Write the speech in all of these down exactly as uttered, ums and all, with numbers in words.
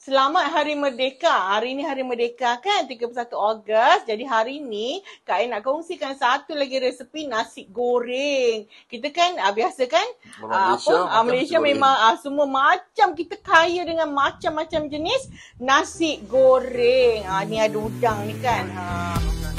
Selamat Hari Merdeka. Hari ni Hari Merdeka kan, tiga puluh satu Ogos. Jadi hari ni Kak Ain nak kongsikan satu lagi resepi nasi goreng. Kita kan uh, biasa kan Orang uh, Malaysia apa? Uh, makan Malaysia nasi goreng. memang uh, semua macam, kita kaya dengan macam-macam jenis nasi goreng. Uh, ni ada udang ni kan. Uh.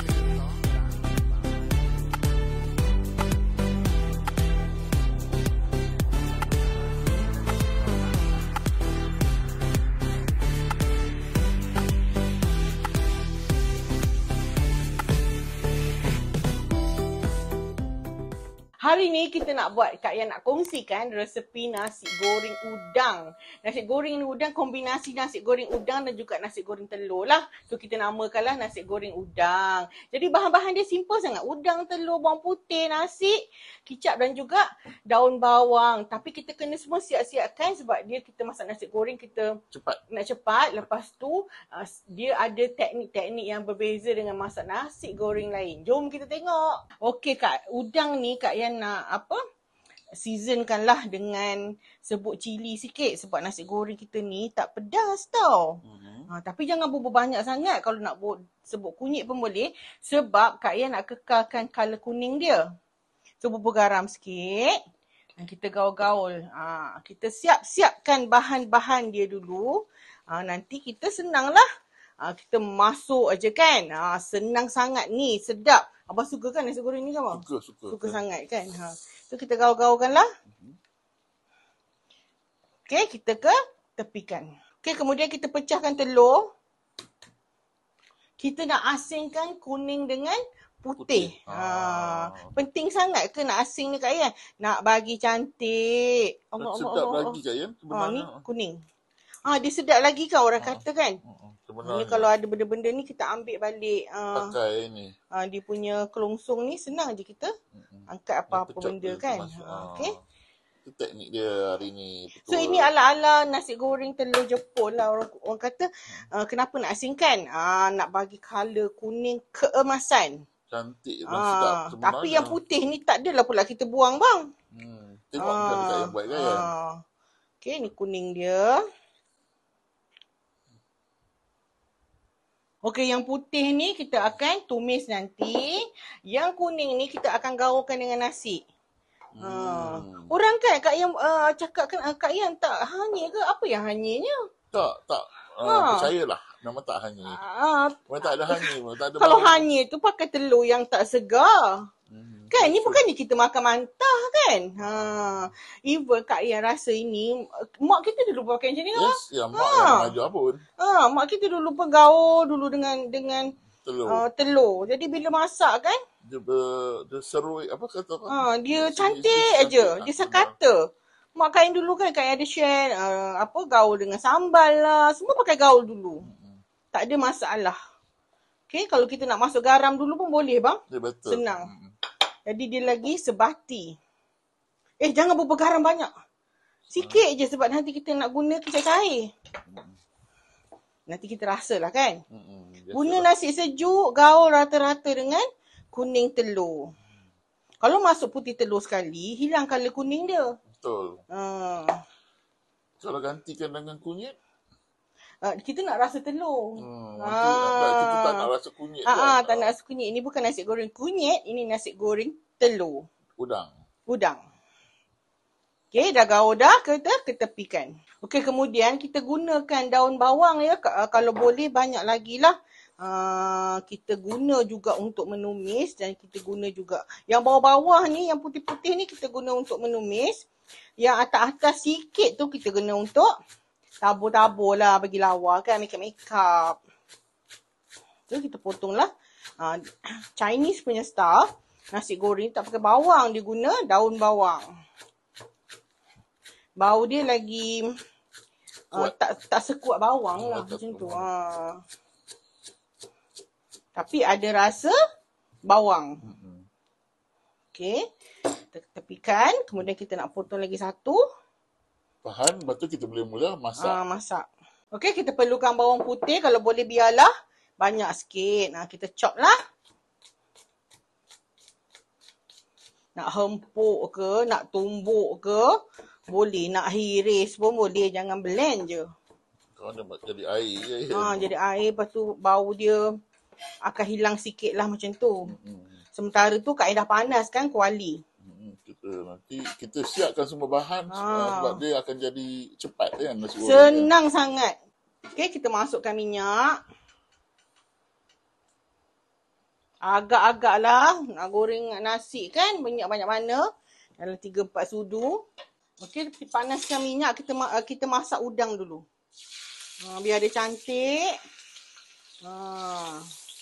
Hari ni kita nak buat, Kak Yan nak kongsikan resepi nasi goreng udang. Nasi goreng udang, kombinasi nasi goreng udang dan juga nasi goreng telur lah. So kita namakanlah nasi goreng udang. Jadi bahan-bahan dia simple sangat. Udang, telur, bawang putih, nasi, kicap dan juga daun bawang. Tapi kita kena semua siap-siapkan sebab dia kita masak nasi goreng kita Cepat. nak cepat. Lepas tu uh, dia ada teknik-teknik yang berbeza dengan masak nasi goreng lain. Jom kita tengok. Okey Kak, udang ni Kak Yan nak apa, seasonkanlah dengan serbuk cili sikit sebab nasi goreng kita ni tak pedas tau. Mm-hmm. Ha, tapi jangan bubur banyak sangat. Kalau nak buat serbuk kunyit pun boleh sebab Kak Yan nak kekalkan colour kuning dia. So bubur garam sikit dan kita gaul-gaul. Ha, kita siap-siapkan bahan-bahan dia dulu. Ha, nanti kita senanglah. Ha, kita masuk aja kan. Ha, senang sangat ni, sedap. Abang suka kan nasi goreng ni kan bang? Suka, suka. Suka kan? Sangat kan. Ha. So kita gaul-gaulkan lah. Okey, kita ke tepikan. Okey, kemudian kita pecahkan telur. Kita nak asingkan kuning dengan putih. Putih. Ha. Penting sangat ke nak asing ni Kak Yan? Nak bagi cantik. Allah, Allah, sedap Allah, lagi Kak Yan sebenarnya. Ha, ni kuning. Ha, dia sedap lagi kan orang ha. kata kan? Sebenarnya kalau ada benda-benda ni kita ambil balik uh, pakai ni. Uh, dia punya kelongsong ni senang je kita mm-hmm. angkat apa-apa benda kan. Ha, okey. Itu teknik dia hari ni. Betul. So ini ala-ala nasi goreng telur Jepun lah. Orang, orang kata uh, kenapa nak asingkan? Uh, nak bagi colour kuning keemasan. Cantik dan uh, sedap sebenarnya. Tapi yang putih ni tak adalah pula kita buang bang. Hmm. Tengok uh, macam dekat yang buat kan. Uh, okey, ni kuning dia. Okey, yang putih ni kita akan tumis nanti. Yang kuning ni kita akan gaulkan dengan nasi. Hmm. Ha. Orang kan Kak Yan uh, cakap kan uh, Kak Yan tak hanyir ke? Apa yang hanyirnya? Tak, tak. Uh, ha. Percayalah. Memang tak hanyir. Ha. Memang tak ada hanyir. Tak ada kalau barang. Hanyir tu pakai telur yang tak segar. Hmm. Kan ni bukannya kita makan mantah kan? Ha. Even Kak Yan rasa ini mak kita dulu pakai macam ni kan? Yes, ya mak ha. yang ajar pun. Ha, mak kita dulu pun gaul dulu dengan dengan telur. Uh, telur. Jadi bila masak kan? Dia ber, dia serui apa kata apa? Ha, dia si, cantik si, aja. Cantik, dia sekata. Mak Kak Yan dulu kan Kak Yan ada share uh, apa gaul dengan sambal lah. Semua pakai gaul dulu. Hmm. Tak ada masalah. Okay, kalau kita nak masuk garam dulu pun boleh bang. Ya, betul. Senang. Hmm. Jadi dia lagi sebati. Eh jangan bubur garam banyak. Sikit hmm. je sebab nanti kita nak guna kicap cair. Hmm. Nanti kita rasalah kan. Hmm. Guna nasi sejuk, gaul rata-rata dengan kuning telur. Hmm. Kalau masuk putih telur sekali, hilang colour kuning dia. Betul. Hmm. Kalau gantikan dengan kunyit? Uh, kita nak rasa telur. Hmm, ah. Kita tak nak rasa kunyit. Ah, kan? Tak nak rasa kunyit. Ini bukan nasi goreng kunyit. Ini nasi goreng telur. Udang. Udang. Okey, dah gaul dah. Kita ketepikan. Okey, kemudian kita gunakan daun bawang ya. Kalau boleh banyak lagi lah. Uh, kita guna juga untuk menumis. Dan kita guna juga. Yang bawah-bawah ni, yang putih-putih ni kita guna untuk menumis. Yang atas-atas sikit tu kita guna untuk tabur-tabur lah bagi lawa kan, make-up-make-up. So kita potong lah. Uh, Chinese punya style. Nasi goreng tak pakai bawang. Dia guna daun bawang. Bau dia lagi uh, tak tak sekuat bawang lah. Macam tu. Uh. Tapi ada rasa bawang. Okay. Kita tepikan. Kemudian kita nak potong lagi satu. Bahan, lepas tu kita boleh mula masak. Ah, masak. Okey, kita perlukan bawang putih. Kalau boleh biarlah banyak sikit. Nah, kita chop lah. Nak hempuk ke, nak tumbuk ke, boleh. Nak hiris pun boleh. Jangan blend je. Kalau dia jadi air je. Ha, jadi air, lepas tu bau dia akan hilang sikit lah macam tu. Hmm. Sementara tu Kak Ain dah panas kan kuali. Hmm. Kita nanti kita siapkan semua bahan ha. sebab dia akan jadi cepat kan nasi goreng. Senang kan? sangat. Okey, kita masukkan minyak. Agak-agak lah nak goreng nasi kan, minyak banyak mana. Dalam tiga empat sudu. Okey, panaskan minyak, kita kita masak udang dulu. Ha, biar dia cantik. Ha.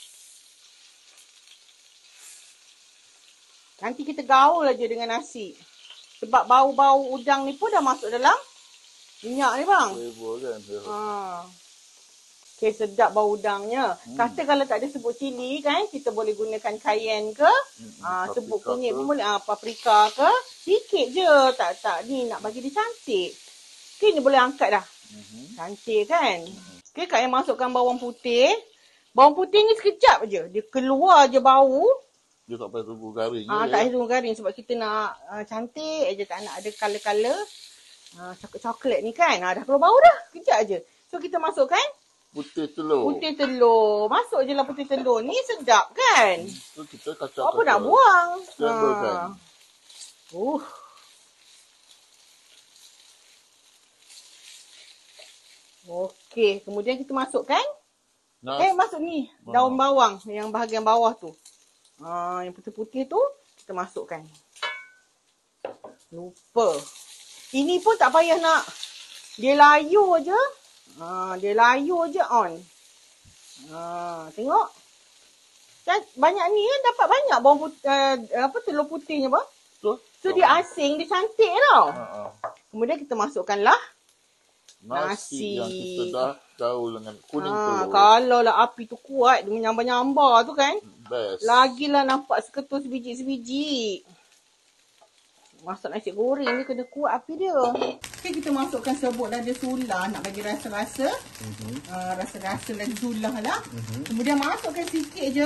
Nanti kita gaul aja dengan nasi. Sebab bau-bau udang ni pun dah masuk dalam minyak ni bang. Flavor kan. Ha. Okey, sedap bau udangnya. Hmm. Kata kalau tak ada serbuk cili kan, kita boleh gunakan cayenne ke, hmm, ha, serbuk kunyit pun boleh, ha, paprika ke. Sikit je, tak tak ni nak bagi dia cantik. Okey, ni boleh angkat dah. Hmm. Cantik kan? Hmm. Okey, Kak Ain masukkan bawang putih. Bawang putih ni sekejap je. Dia keluar je bau. Dia tak payah tunggu garing. Ah, tak payah tunggu garing sebab kita nak uh, cantik aja, tak nak ada color-color. Uh, coklat-coklat ni kan. Uh, dah keluar bau dah. Sekejap je. So kita masukkan putih telur. Putih telur. Masuk je lah putih telur. Ni sedap kan? So kita kacau-kacau. Apa nak buang? Scramble-kan. Uh. Okey, kemudian kita masukkan Nas. Eh, masuk ni. Daun bawang yang bahagian bawah tu. Ha, yang putih-putih tu kita masukkan. Lupa. Ini pun tak payah nak. Dia layu je. Ha, dia layu je on. Ha, tengok. Dan banyak ni kan dapat banyak bawang putih, uh, apa telur putihnya apa? So, so dia asing, dia cantik tau. Ha, ha. Kemudian kita masukkanlah nasi, nasi yang kita dah gaul dengan kuning ha, telur. Kalau lah api tu kuat, dia menyambar-nyambar tu kan. Best. Lagilah nampak seketul sebiji-sebiji. Masak nasi goreng ni kena kuat api dia. Okay, kita masukkan serbuk dada sulah nak bagi rasa-rasa. Uh-huh. Uh, rasa-rasa lagi sulah lah. Uh-huh. Kemudian masukkan sikit je.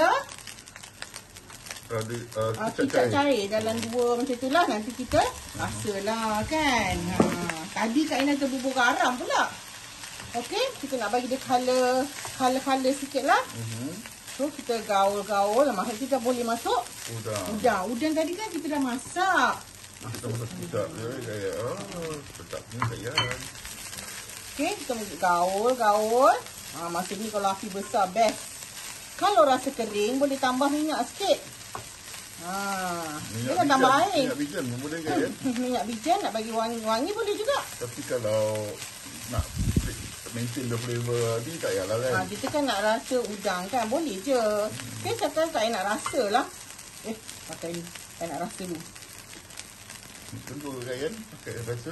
Ada uh, uh, kicap cair dalam dua macam tu lah. Nanti kita rasalah kan. Ha, tadi Kak Ain ada bubur garam pula. Okey, kita nak bagi dia color color-color sikit lah. Uh-huh. So kita gaul-gaul. Maksud kita boleh masuk udang. Udang. Udang tadi kan kita dah masak. Kita masak sekejap je. Kayak, oh, sedap ni sayang. Okey, kita masuk gaul-gaul. Ha, masa ni kalau api besar best. Kalau rasa kering boleh tambah minyak sikit. Ha, minyak bijan, tambah air. Minyak bijan boleh kan? Minyak bijan nak bagi wangi-wangi boleh juga. Tapi kalau nak maintain the flavor ni tak payahlah kan? Ha, kita kan nak rasa udang kan, boleh je. Hmm. Okay, cakap tak nak rasa lah. Eh, pakai ni. Saya nak rasa dulu. Tentu kan? Pakai rasa.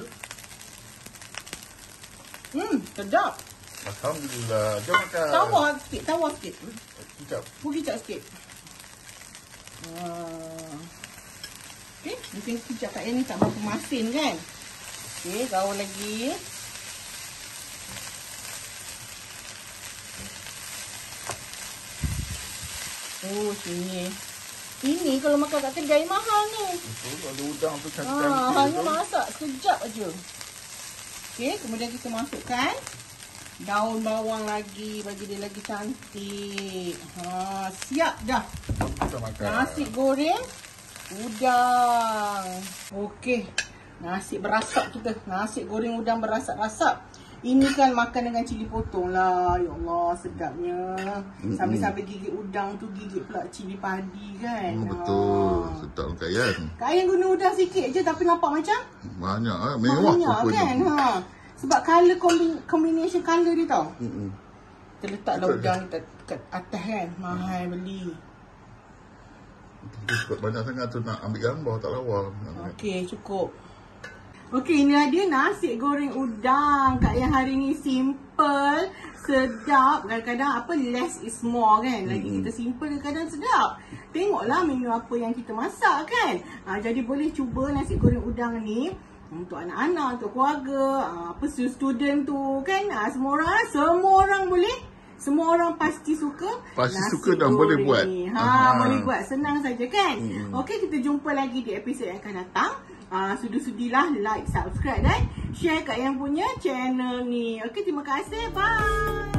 Hmm, sedap. Alhamdulillah. Jom makan. Tawar sikit, tawar sikit. Kicap. Pun kicap sikit. Uh, okay, mungkin kicap Kak Ain ni tak berapa masin kan. Okay, gaul lagi. Oh, sini. Ini kalau makan kat kedai mahal ni. Betul, ada udang tu cantik-cantik. Ha, hanya masak sekejap aja. Okay, kemudian kita masukkan daun bawang lagi, bagi dia lagi cantik. Ha, siap dah. Kita makan. Nasi goreng udang. Okey. Nasi berasap kita. Nasi goreng udang berasap-rasap. Ini kan makan dengan cili potong lah. Ya Allah, sedapnya. Mm-hmm. Sambil-sambil gigit udang tu, gigit pula cili padi kan. Mm, betul. Ha. Sedap Kak Ain. Kak Ain guna udang sikit je tapi nampak macam banyak eh. Mewah banyak kan. Ha. Sebab colour combination colour dia tau. Mm-hmm. Kita letaklah udang ni kat atas kan. Mahal beli. Sebab banyak sangat tu nak ambil gambar tak lawa. Okey, cukup. Okey, inilah dia nasi goreng udang. Kak Ain hari ni simple, sedap. Kadang-kadang apa, less is more kan. Lagi mm-hmm. kita simple, kadang-kadang sedap. Tengoklah menu apa yang kita masak kan. Ha, jadi boleh cuba nasi goreng udang ni. Untuk anak-anak, untuk keluarga, apa student tu kan. Ha, semua orang, semua orang boleh. Semua orang pasti suka. Pasti suka dan boleh buat. Ha, Aha. boleh buat. Senang saja kan. Hmm. Okey, kita jumpa lagi di episod yang akan datang. uh, sudi-sudilah like, subscribe dan share kat yang punya channel ni. Okey, terima kasih. Bye.